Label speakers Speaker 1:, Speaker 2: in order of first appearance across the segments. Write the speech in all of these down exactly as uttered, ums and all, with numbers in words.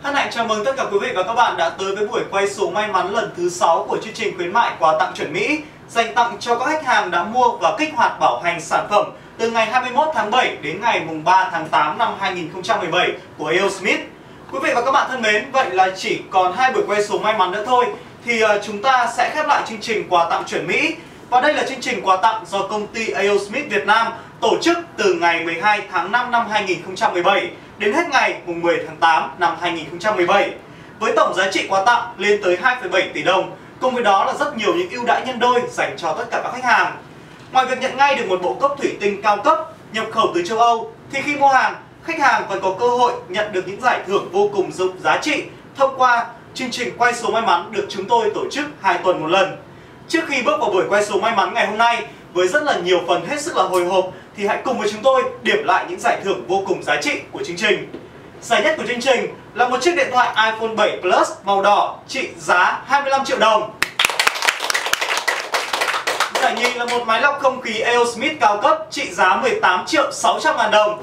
Speaker 1: Hân hạnh chào mừng tất cả quý vị và các bạn đã tới với buổi quay số may mắn lần thứ sáu của chương trình khuyến mại quà tặng chuẩn Mỹ dành tặng cho các khách hàng đã mua và kích hoạt bảo hành sản phẩm từ ngày hai mươi mốt tháng bảy đến ngày mùng ba tháng tám năm hai nghìn không trăm mười bảy của a o Smith. Quý vị và các bạn thân mến, vậy là chỉ còn hai buổi quay số may mắn nữa thôi thì chúng ta sẽ khép lại chương trình quà tặng chuẩn Mỹ. Và đây là chương trình quà tặng do công ty a o Smith Việt Nam tổ chức từ ngày mười hai tháng năm năm hai nghìn không trăm mười bảy đến hết ngày mùng mười tháng tám năm hai nghìn không trăm mười bảy. Với tổng giá trị quà tặng lên tới hai phẩy bảy tỷ đồng, cùng với đó là rất nhiều những ưu đãi nhân đôi dành cho tất cả các khách hàng. Ngoài việc nhận ngay được một bộ cốc thủy tinh cao cấp nhập khẩu từ châu Âu, thì khi mua hàng, khách hàng còn có cơ hội nhận được những giải thưởng vô cùng dụng giá trị thông qua chương trình quay số may mắn được chúng tôi tổ chức hai tuần một lần. Trước khi bước vào buổi quay số may mắn ngày hôm nay với rất là nhiều phần hết sức là hồi hộp, thì hãy cùng với chúng tôi điểm lại những giải thưởng vô cùng giá trị của chương trình. Giải nhất của chương trình là một chiếc điện thoại iPhone bảy Plus màu đỏ trị giá hai mươi lăm triệu đồng. Giải nhì là một máy lọc không khí a o Smith cao cấp trị giá mười tám triệu sáu trăm ngàn đồng.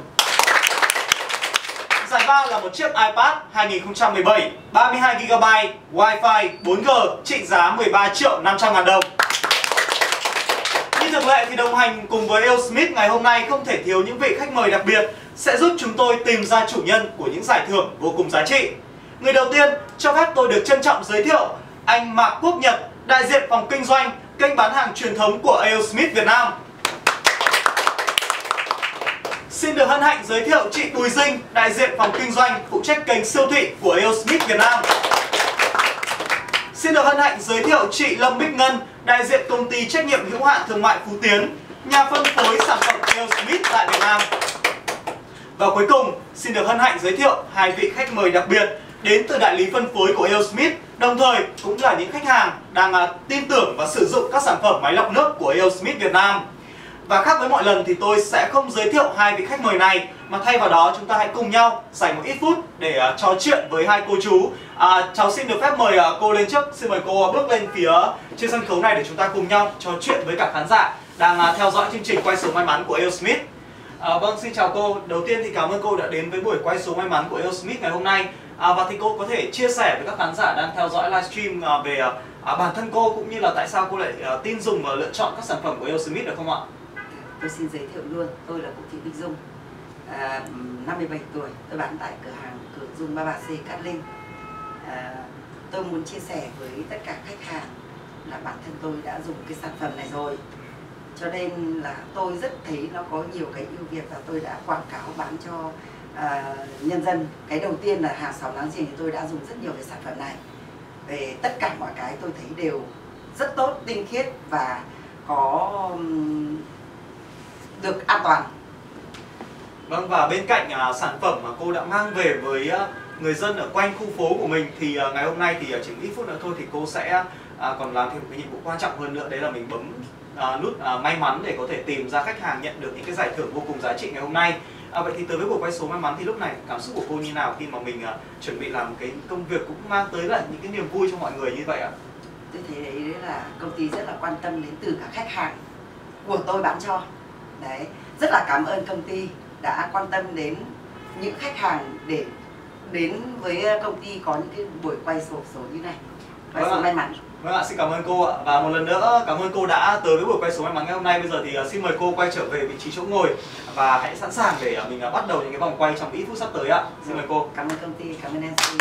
Speaker 1: Giải ba là một chiếc iPad hai nghìn không trăm mười bảy ba mươi hai gi ga bai Wi-Fi bốn G trị giá mười ba triệu năm trăm ngàn đồng. Như thường lệ thì đồng hành cùng với a o Smith ngày hôm nay không thể thiếu những vị khách mời đặc biệt sẽ giúp chúng tôi tìm ra chủ nhân của những giải thưởng vô cùng giá trị. Người đầu tiên cho phép tôi được trân trọng giới thiệu anh Mạc Quốc Nhật, đại diện phòng kinh doanh kênh bán hàng truyền thống của a o Smith Việt Nam. Xin được hân hạnh giới thiệu chị Bùi Dinh, đại diện phòng kinh doanh phụ trách kênh siêu thị của a o Smith Việt Nam. Xin được hân hạnh giới thiệu chị Lâm Bích Ngân, đại diện công ty trách nhiệm hữu hạn thương mại Phú Tiến, nhà phân phối sản phẩm a o Smith tại Việt Nam. Và cuối cùng, xin được hân hạnh giới thiệu hai vị khách mời đặc biệt đến từ đại lý phân phối của a o Smith, đồng thời cũng là những khách hàng đang uh, tin tưởng và sử dụng các sản phẩm máy lọc nước của a o Smith Việt Nam. Và khác với mọi lần thì tôi sẽ không giới thiệu hai vị khách mời này, mà thay vào đó chúng ta hãy cùng nhau dành một ít phút để uh, trò chuyện với hai cô chú. uh, Cháu xin được phép mời uh, cô lên trước. Xin mời cô uh, bước lên phía trên sân khấu này để chúng ta cùng nhau trò chuyện với cả khán giả đang uh, theo dõi chương trình quay số may mắn của a o Smith. À, vâng, xin chào cô. Đầu tiên thì cảm ơn cô đã đến với buổi quay số may mắn của a o Smith ngày hôm nay. à, Và thì cô có thể chia sẻ với các khán giả đang theo dõi livestream à, về à, bản thân cô cũng như là tại sao cô lại à, tin dùng và lựa chọn các sản phẩm của a o Smith được không ạ?
Speaker 2: Tôi xin giới thiệu luôn, tôi là cụ Thị Bích Dung, à, năm mươi bảy tuổi, tôi bán tại cửa hàng Cửa Dung ba mươi ba C Cát Linh. à, Tôi muốn chia sẻ với tất cả khách hàng là bản thân tôi đã dùng cái sản phẩm này rồi, cho nên là tôi rất thấy nó có nhiều cái ưu việt và tôi đã quảng cáo bán cho à, nhân dân. Cái đầu tiên là hàng xóm láng giềng thì tôi đã dùng rất nhiều cái sản phẩm này. Về tất cả mọi cái tôi thấy đều rất tốt, tinh khiết và có um, được an toàn.
Speaker 1: Vâng, và bên cạnh uh, sản phẩm mà cô đã mang về với uh, người dân ở quanh khu phố của mình thì uh, ngày hôm nay thì uh, chỉ ít phút nữa thôi thì cô sẽ uh, còn làm thêm một cái nhiệm vụ quan trọng hơn nữa, đấy là mình bấm À, nút à, may mắn để có thể tìm ra khách hàng nhận được những cái giải thưởng vô cùng giá trị ngày hôm nay. à, Vậy thì tới với buổi quay số may mắn thì lúc này cảm xúc của cô như nào khi mà mình à, chuẩn bị làm một cái công việc cũng mang tới là những cái niềm vui cho mọi người như vậy ạ?
Speaker 2: Tôi thấy đấy, đấy là công ty rất là quan tâm đến từ cả khách hàng của tôi bán cho. Đấy, rất là cảm ơn công ty đã quan tâm đến những khách hàng để đến với công ty có những cái buổi quay số số như này. Quay số may mắn.
Speaker 1: Vâng ạ, xin cảm ơn cô ạ. Và một lần nữa cảm ơn cô đã tới với buổi quay số may mắn ngày hôm nay. Bây giờ thì xin mời cô quay trở về vị trí chỗ ngồi và hãy sẵn sàng để mình bắt đầu những cái vòng quay trong ít phút sắp tới ạ. Xin mời cô.
Speaker 2: Cảm ơn công ty, cảm ơn em xê.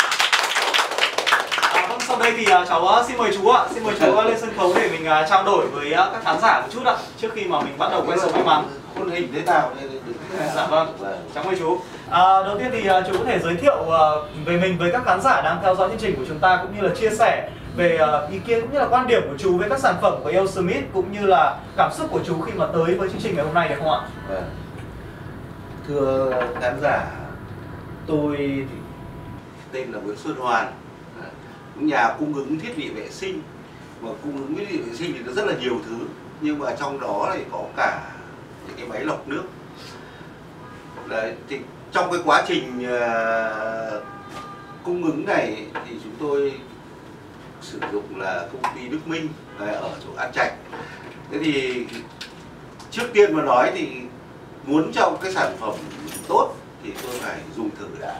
Speaker 1: À, vâng, sau đây thì cháu xin mời chú ạ. Xin mời chú lên sân khấu để mình trao đổi với các khán giả một chút ạ, trước khi mà mình bắt đầu quay số may mắn.
Speaker 3: Khuôn hình thế nào?
Speaker 1: Dạ vâng, cháu mời chú. À, đầu tiên thì chú có thể giới thiệu về mình với các khán giả đang theo dõi chương trình của chúng ta, cũng như là chia sẻ về ý kiến cũng như là quan điểm của chú với các sản phẩm của a o Smith, cũng như là cảm xúc của chú khi mà tới với chương trình ngày hôm nay được không ạ?
Speaker 3: Vâng. Thưa khán giả, tôi thì tên là Nguyễn Xuân Hoàn, nhà cung ứng thiết bị vệ sinh. Mà cung ứng thiết bị vệ sinh thì nó rất là nhiều thứ, nhưng mà trong đó thì có cả những cái máy lọc nước. Đấy, thì trong cái quá trình uh, cung ứng này thì chúng tôi sử dụng là công ty Đức Minh ở chỗ An Trạch. Thế thì trước tiên mà nói thì muốn cho cái sản phẩm tốt thì tôi phải dùng thử đã.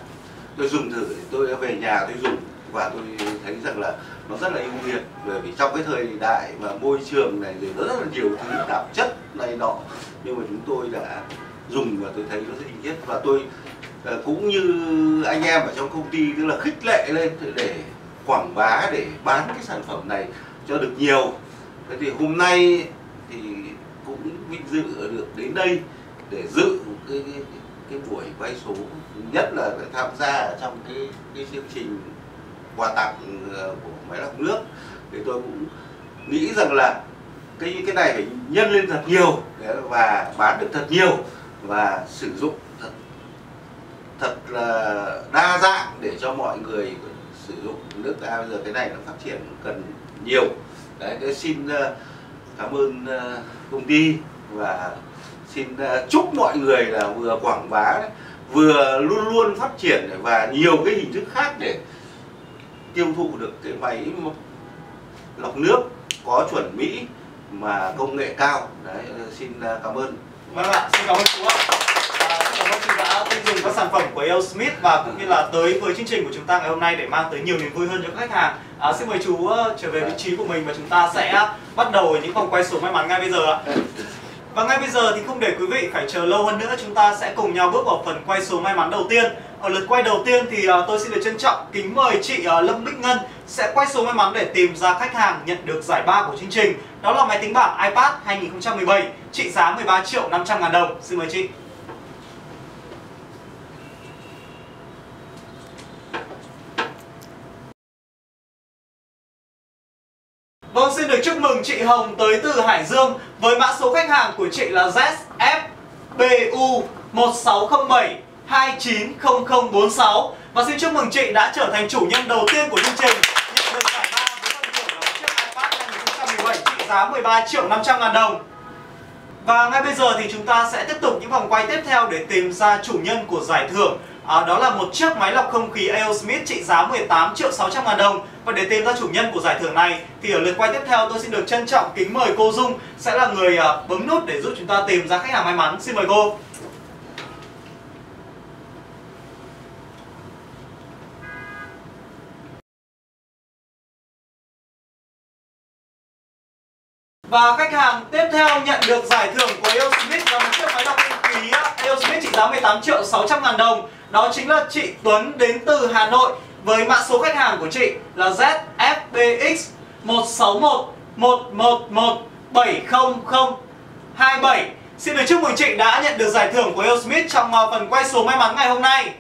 Speaker 3: tôi dùng thử, tôi về nhà tôi dùng và tôi thấy rằng là nó rất là ưu việt, bởi vì trong cái thời đại mà môi trường này rồi rất là nhiều thứ tạp chất này nọ, nhưng mà chúng tôi đã dùng và tôi thấy nó rất ý nghĩa. Và tôi cũng như anh em ở trong công ty, tức là khích lệ lên để quảng bá, để bán cái sản phẩm này cho được nhiều. Thế thì hôm nay thì cũng vinh dự được đến đây để dự cái, cái, cái buổi quay số, nhất là để tham gia trong cái, cái chương trình quà tặng của máy lọc nước. Thì tôi cũng nghĩ rằng là cái cái này phải nhân lên thật nhiều và bán được thật nhiều và sử dụng thật thật là đa dạng để cho mọi người sử dụng. Nước ta bây giờ cái này nó phát triển cần nhiều. Đấy, tôi xin cảm ơn công ty và xin chúc mọi người là vừa quảng bá đấy, vừa luôn luôn phát triển và nhiều cái hình thức khác để tiêu thụ được cái máy lọc nước có chuẩn Mỹ mà công nghệ cao. Đấy, xin cảm ơn.
Speaker 1: Vâng ạ, xin cảm ơn chú ạ. À, xin cảm ơn chú đã tin dùng các sản phẩm của a o Smith và cũng như là tới với chương trình của chúng ta ngày hôm nay để mang tới nhiều niềm vui hơn cho các khách hàng. À, xin mời chú trở về vị trí của mình và chúng ta sẽ bắt đầu những vòng quay số may mắn ngay bây giờ ạ. Và ngay bây giờ thì không để quý vị phải chờ lâu hơn nữa, chúng ta sẽ cùng nhau bước vào phần quay số may mắn đầu tiên. Ở lượt quay đầu tiên thì uh, tôi xin được trân trọng kính mời chị uh, Lâm Bích Ngân sẽ quay số may mắn để tìm ra khách hàng nhận được giải ba của chương trình. Đó là máy tính bảng iPad hai nghìn không trăm mười bảy trị giá mười ba triệu năm trăm ngàn đồng. Xin mời chị. Vâng, xin được chúc mừng chị Hồng tới từ Hải Dương với mã số khách hàng của chị là Z F B U một sáu không bảy hai chín không không bốn sáu. Và xin chúc mừng chị đã trở thành chủ nhân đầu tiên của chương trình, nhận được giải ba với phần thưởng là một chiếc iPad hai nghìn không trăm mười bảy trị giá mười ba triệu năm trăm ngàn đồng. Và ngay bây giờ thì chúng ta sẽ tiếp tục những vòng quay tiếp theo để tìm ra chủ nhân của giải thưởng. À, đó là một chiếc máy lọc không khí a o Smith trị giá mười tám triệu sáu trăm ngàn đồng. Và để tìm ra chủ nhân của giải thưởng này thì ở lượt quay tiếp theo tôi xin được trân trọng kính mời cô Dung sẽ là người uh, bấm nút để giúp chúng ta tìm ra khách hàng may mắn. Xin mời cô. Và khách hàng tiếp theo nhận được giải thưởng của a o Smith là một chiếc máy lọc không khí a o Smith trị giá mười tám triệu sáu trăm ngàn đồng. Đó chính là chị Tuấn đến từ Hà Nội với mã số khách hàng của chị là Z F B X một sáu một một một một bảy không không hai bảy. Xin được chúc mừng chị đã nhận được giải thưởng của a o Smith trong phần quay số may mắn ngày hôm nay.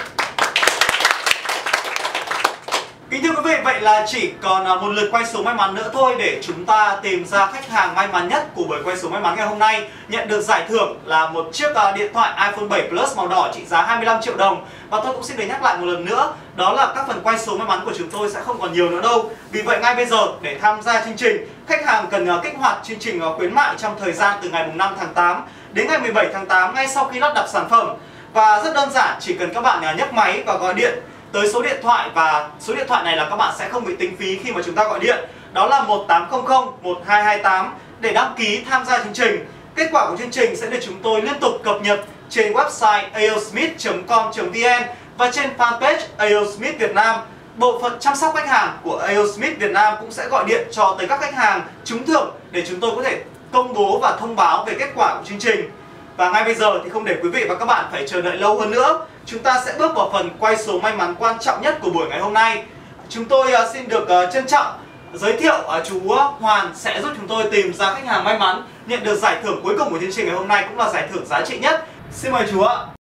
Speaker 1: Kính thưa quý vị, vậy là chỉ còn một lượt quay số may mắn nữa thôi để chúng ta tìm ra khách hàng may mắn nhất của buổi quay số may mắn ngày hôm nay, nhận được giải thưởng là một chiếc điện thoại iPhone bảy Plus màu đỏ trị giá hai mươi lăm triệu đồng. Và tôi cũng xin được nhắc lại một lần nữa, đó là các phần quay số may mắn của chúng tôi sẽ không còn nhiều nữa đâu. Vì vậy ngay bây giờ để tham gia chương trình, khách hàng cần kích hoạt chương trình khuyến mại trong thời gian từ ngày năm tháng tám đến ngày mười bảy tháng tám ngay sau khi lắp đặt sản phẩm. Và rất đơn giản, chỉ cần các bạn nhấc máy và gọi điện tới số điện thoại, và số điện thoại này là các bạn sẽ không bị tính phí khi mà chúng ta gọi điện. Đó là một tám không không một hai hai tám để đăng ký tham gia chương trình. Kết quả của chương trình sẽ được chúng tôi liên tục cập nhật trên website a o smith chấm com chấm vn và trên fanpage a o Smith Việt Nam. Bộ phận chăm sóc khách hàng của a o Smith Việt Nam cũng sẽ gọi điện cho tới các khách hàng trúng thưởng để chúng tôi có thể công bố và thông báo về kết quả của chương trình. Và ngay bây giờ thì không để quý vị và các bạn phải chờ đợi lâu hơn nữa, chúng ta sẽ bước vào phần quay số may mắn quan trọng nhất của buổi ngày hôm nay. Chúng tôi uh, xin được uh, trân trọng giới thiệu uh, chú Hoàn sẽ giúp chúng tôi tìm ra khách hàng may mắn nhận được giải thưởng cuối cùng của chương trình ngày hôm nay, cũng là giải thưởng giá trị nhất. Xin mời chú ạ.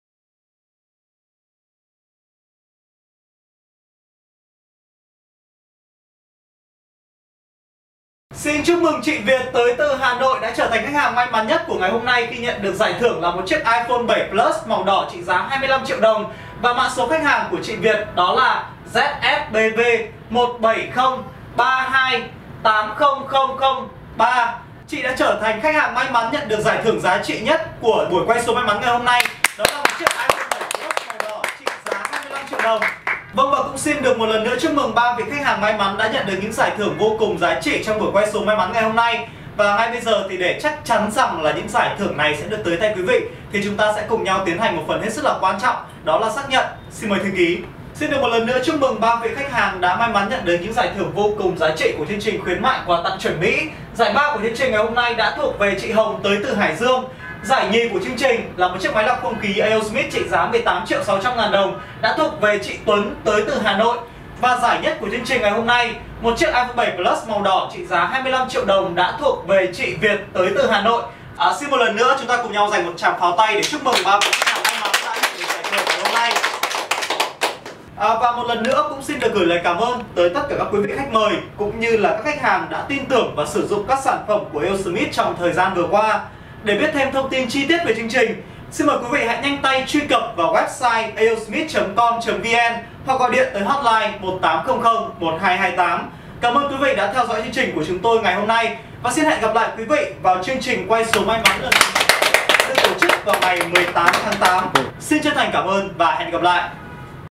Speaker 1: Xin chúc mừng chị Việt tới từ Hà Nội đã trở thành khách hàng may mắn nhất của ngày hôm nay khi nhận được giải thưởng là một chiếc iPhone bảy Plus màu đỏ trị giá hai mươi lăm triệu đồng. Và mã số khách hàng của chị Việt đó là Z F B V một bảy không ba hai tám không không không ba. Chị đã trở thành khách hàng may mắn nhận được giải thưởng giá trị nhất của buổi quay số may mắn ngày hôm nay. Đó là một chiếc iPhone bảy Plus màu đỏ trị giá hai mươi lăm triệu đồng. Vâng, và cũng xin được một lần nữa chúc mừng ba vị khách hàng may mắn đã nhận được những giải thưởng vô cùng giá trị trong buổi quay số may mắn ngày hôm nay. Và ngay bây giờ thì để chắc chắn rằng là những giải thưởng này sẽ được tới tay quý vị thì chúng ta sẽ cùng nhau tiến hành một phần hết sức là quan trọng, đó là xác nhận. Xin mời thư ký. Xin được một lần nữa chúc mừng ba vị khách hàng đã may mắn nhận được những giải thưởng vô cùng giá trị của chương trình khuyến mại quà tặng chuẩn Mỹ. Giải ba của chương trình ngày hôm nay đã thuộc về chị Hồng tới từ Hải Dương. Giải nhì của chương trình là một chiếc máy lọc không khí a o Smith trị giá mười tám triệu sáu trăm ngàn đồng đã thuộc về chị Tuấn tới từ Hà Nội. Và giải nhất của chương trình ngày hôm nay, một chiếc iPhone bảy Plus màu đỏ trị giá hai mươi lăm triệu đồng đã thuộc về chị Việt tới từ Hà Nội. À, xin một lần nữa chúng ta cùng nhau dành một tràng pháo tay để chúc mừng ba vị khách hàng may mắn đã nhận được giải thưởng ngày hôm nay. À, và một lần nữa cũng xin được gửi lời cảm ơn tới tất cả các quý vị khách mời cũng như là các khách hàng đã tin tưởng và sử dụng các sản phẩm của a o Smith trong thời gian vừa qua. Để biết thêm thông tin chi tiết về chương trình, xin mời quý vị hãy nhanh tay truy cập vào website a o smith chấm com chấm vn hoặc gọi điện tới hotline một tám không không một hai hai tám. Cảm ơn quý vị đã theo dõi chương trình của chúng tôi ngày hôm nay và xin hẹn gặp lại quý vị vào chương trình quay số may mắn lần được tổ chức vào ngày mười tám tháng tám. Xin chân thành cảm ơn và hẹn gặp lại.